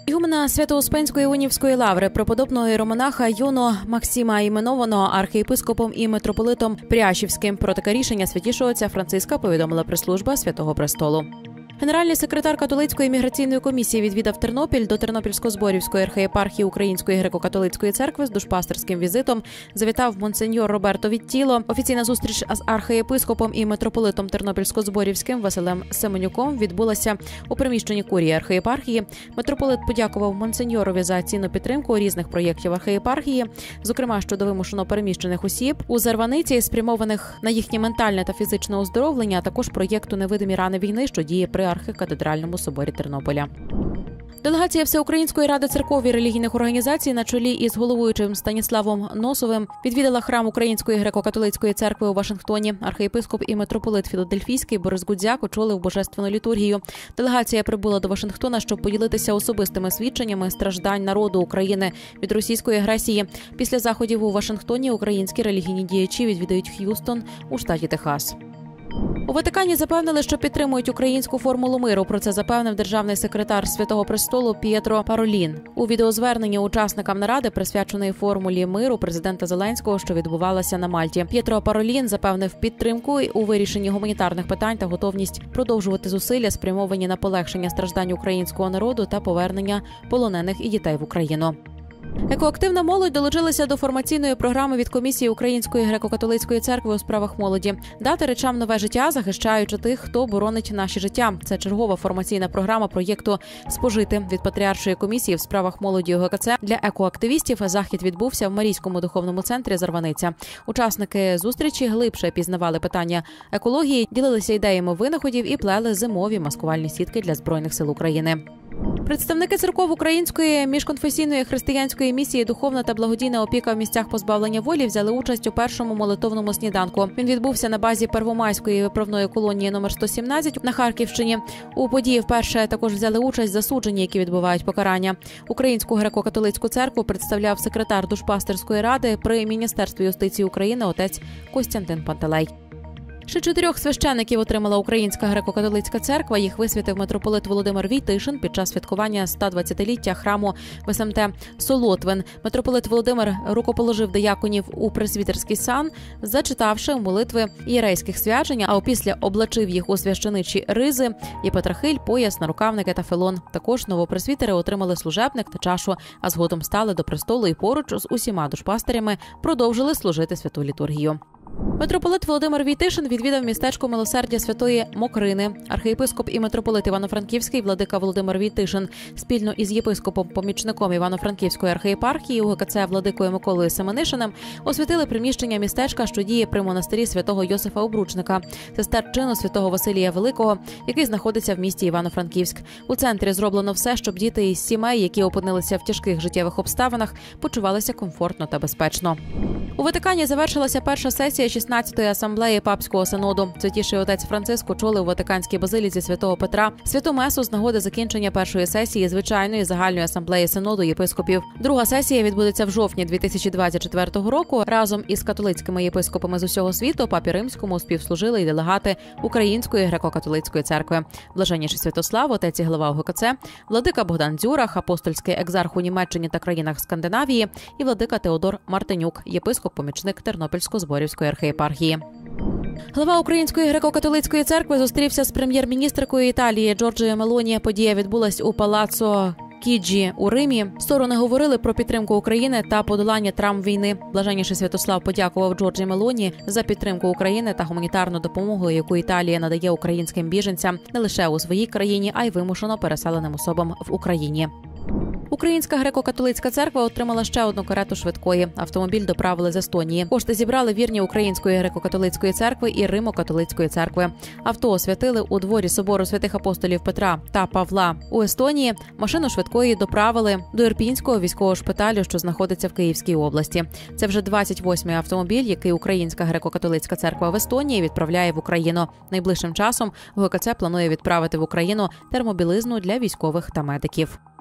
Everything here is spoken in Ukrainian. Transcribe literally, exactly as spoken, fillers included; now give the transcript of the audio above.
Ігумена Свято-Успенської Унівської лаври преподобного іеромонаха Йоно Максима, іменованого архієпископом і митрополитом Прящівським. Про таке рішення святішого отця Франциска повідомила прес-служба Святого Престолу. Генеральний секретар католицької міграційної комісії відвідав Тернопіль. До Тернопільсько-Зборівської архієпархії Української греко-католицької церкви з душпастерським візитом завітав монсеньор Роберто Віттіло. Офіційна зустріч з архієпископом і митрополитом Тернопільсько-Зборівським Василем Семенюком відбулася у приміщенні курії архієпархії. Митрополит подякував монсеньорові за цінну підтримку різних проєктів архієпархії, зокрема щодо вимушено переміщених осіб у Зарваниці, спрямованих на їхнє ментальне та фізичне оздоровлення, а також проєкту «Невидимі рани війни», що діє при архікатедральному соборі Тернополя. Делегація Всеукраїнської ради церков і релігійних організацій на чолі із головуючим Станіславом Носовим відвідала храм Української греко-католицької церкви у Вашингтоні. Архієпископ і митрополит Філадельфійський Борис Гудзяк очолив божественну літургію. Делегація прибула до Вашингтона, щоб поділитися особистими свідченнями страждань народу України від російської агресії. Після заходів у Вашингтоні українські релігійні діячі відвідають Х'юстон у штаті Техас. У Ватикані запевнили, що підтримують українську формулу миру. Про це запевнив державний секретар Святого Престолу П'єтро Паролін. У відеозверненні учасникам наради, присвяченої формулі миру президента Зеленського, що відбувалася на Мальті. П'єтро Паролін запевнив підтримку у вирішенні гуманітарних питань та готовність продовжувати зусилля, спрямовані на полегшення страждань українського народу та повернення полонених і дітей в Україну. Екоактивна молодь долучилася до формаційної програми від Комісії Української греко-католицької церкви у справах молоді. Дати речам нове життя, захищаючи тих, хто боронить наші життя. Це чергова формаційна програма проєкту «Спожити» від Патріаршої комісії в справах молоді УГКЦ для екоактивістів. Захід відбувся в Марійському духовному центрі Зарваниця. Учасники зустрічі глибше пізнавали питання екології, ділилися ідеями винаходів і плели зимові маскувальні сітки для Збройних сил України. Представники церков Української міжконфесійної християнської місії «Духовна та благодійна опіка в місцях позбавлення волі» взяли участь у першому молитовному сніданку. Він відбувся на базі Первомайської виправної колонії номер сто сімнадцять на Харківщині. У події вперше також взяли участь засуджені, які відбувають покарання. Українську греко-католицьку церкву представляв секретар Душпастерської ради при Міністерстві юстиції України отець Костянтин Пантелей. Ще чотирьох священиків отримала Українська греко-католицька церква. Їх висвятив митрополит Володимир Войтишин під час святкування сто двадцятиліття храму в СМТ Солотвин. Митрополит Володимир рукоположив дияконів у пресвітерський сан, зачитавши молитви ієрейських свячень, а опісля облачив їх у священичі ризи, єпитрахиль, пояс, нарукавники та фелон. Також новопресвітери отримали служебник та чашу, а згодом стали до престолу і поруч з усіма душпастирями продовжили служити святу літургію. Митрополит Володимир Войтишин відвідав містечко Милосердя Святої Мокрини. Архієпископ і митрополит Івано-Франківський владика Володимир Войтишин спільно із єпископом-помічником Івано-Франківської архієпархії УГКЦ владикою Миколою Семенишиним освятили приміщення містечка, що діє при монастирі святого Йосифа Обручника, сестер чину святого Василія Великого, який знаходиться в місті Івано-Франківськ. У центрі зроблено все, щоб діти із сімей, які опинилися в тяжких життєвих обставинах, почувалися комфортно та безпечно. У Ватикані завершилася перша сесія шістнадцятої асамблеї Папського синоду. Святіший отець Франциск очолив у Ватиканській базиліці Святого Петра святу месу з нагоди закінчення першої сесії звичайної загальної асамблеї синоду єпископів. Друга сесія відбудеться в жовтні дві тисячі двадцять четвертого року. Разом із католицькими єпископами з усього світу Папі Римському співслужили й делегати Української греко-католицької церкви. Блаженніший Святослав, отець і глава УГКЦ, владика Богдан Дзюрах, апостольський екзарх у Німеччині та країнах Скандинавії і владика Теодор Мартинюк, єпископ-помічник Тернопільсько-Зборівської архієпархії. Глава Української греко-католицької церкви зустрівся з прем'єр-міністркою Італії Джорджією Мелоні. Подія відбулась у Палаццо Чіджі у Римі. Сторони говорили про підтримку України та подолання травм війни. Блаженніший Святослав подякував Джорджі Мелоні за підтримку України та гуманітарну допомогу, яку Італія надає українським біженцям не лише у своїй країні, а й вимушено переселеним особам в Україні. Українська греко-католицька церква отримала ще одну карету швидкої. Автомобіль доправили з Естонії. Кошти зібрали вірні Української греко-католицької церкви і Римо-католицької церкви. Авто освятили у дворі собору святих апостолів Петра та Павла у Естонії. Машину швидкої доправили до Ірпінського військового шпиталю, що знаходиться в Київській області. Це вже двадцять восьмий автомобіль, який Українська греко-католицька церква в Естонії відправляє в Україну. Найближчим часом УГКЦ планує відправити в Україну термобілизну для військових та медиків.